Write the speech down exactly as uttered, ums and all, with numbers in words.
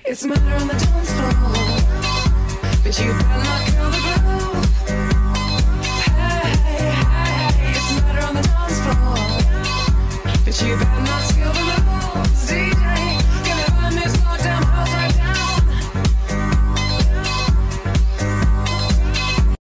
It's murder on the dance floor, but you better not kill the ground.